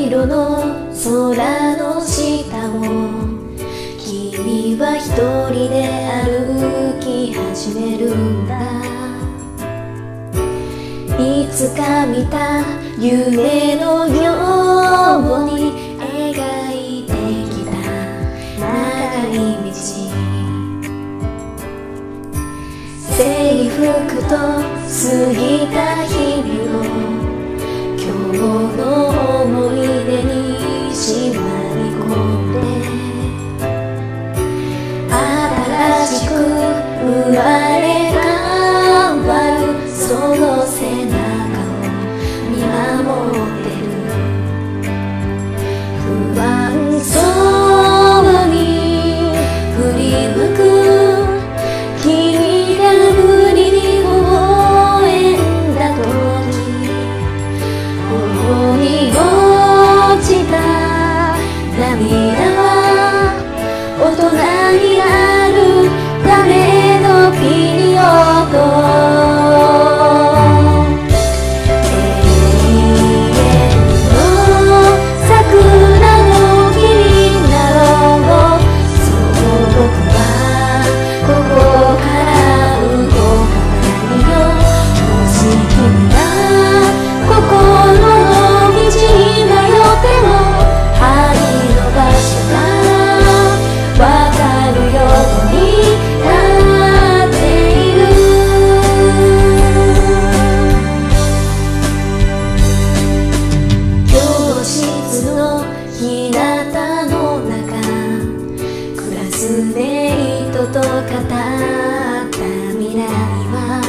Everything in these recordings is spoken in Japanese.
色の空の下を君は一人で歩き始めるんだ。いつか見た夢のように描いてきた長い道、制服と過ぎた日々を今日の思い出にしまい込んで、新しく生まれ変わるその背中を見守ってる。不安そうに振り向く君が無理に微笑んだ時、頬に落ちた涙は大人になるためのピリオド。と語った未来は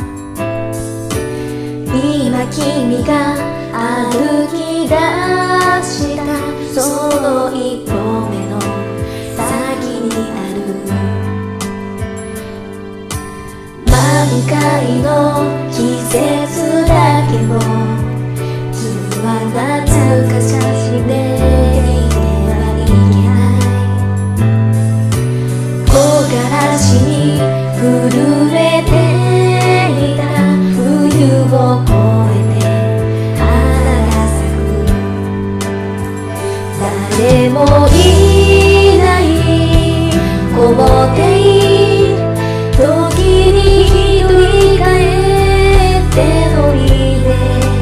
今君が歩き出したその一歩目の先にある。満開の季節だけを君は懐かしんで震えていた冬を越えて花が咲く。誰もいない木漏れ日、時に一人帰って乗りで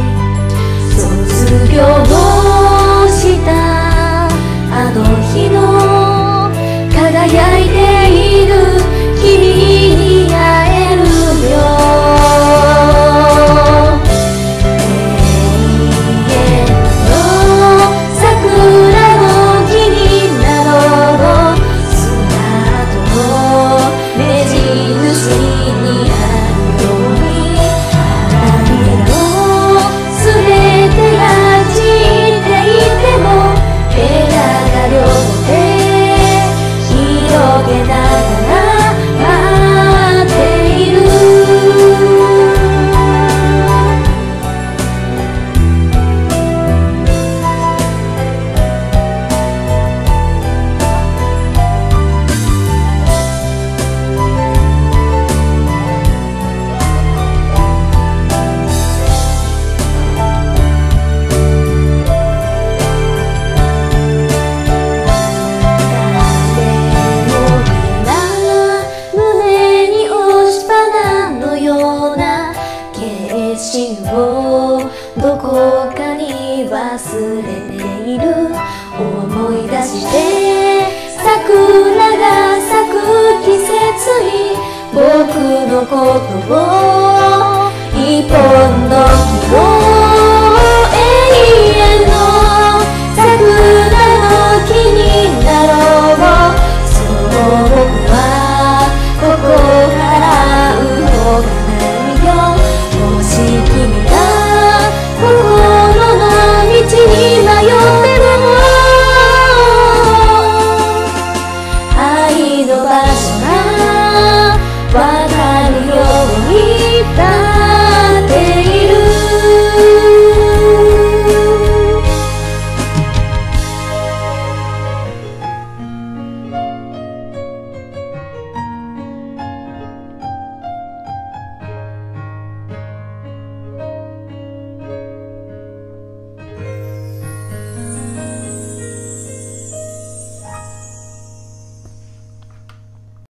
卒業したあの日の輝いている君に会えるよ。永遠の桜の木になろう。スタートの目印にあるように、花びらを全てが散っていても枝が両手広げながらどこかに忘れている。思い出して桜が咲く季節に僕のことを